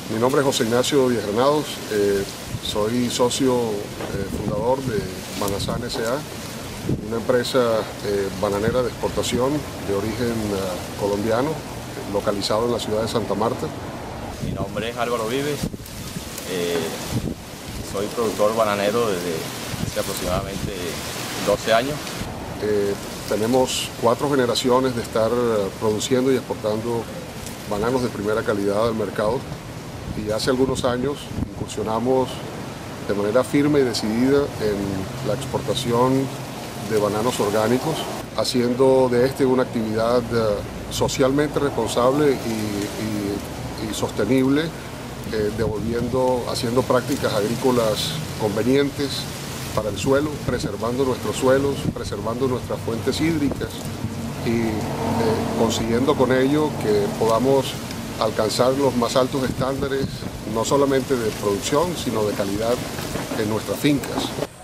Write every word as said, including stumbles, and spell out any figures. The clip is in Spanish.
Mi nombre es José Ignacio Díaz Granados, eh, soy socio eh, fundador de Banazán S A, una empresa eh, bananera de exportación de origen uh, colombiano, localizado en la ciudad de Santa Marta. Mi nombre es Álvaro Vives, eh, soy productor bananero desde hace aproximadamente doce años. Eh, tenemos cuatro generaciones de estar uh, produciendo y exportando bananos de primera calidad al mercado. Y hace algunos años incursionamos de manera firme y decidida en la exportación de bananos orgánicos, haciendo de este una actividad socialmente responsable y, y, y sostenible, eh, devolviendo, haciendo prácticas agrícolas convenientes para el suelo, preservando nuestros suelos, preservando nuestras fuentes hídricas y eh, consiguiendo con ello que podamos alcanzar los más altos estándares, no solamente de producción, sino de calidad en nuestras fincas.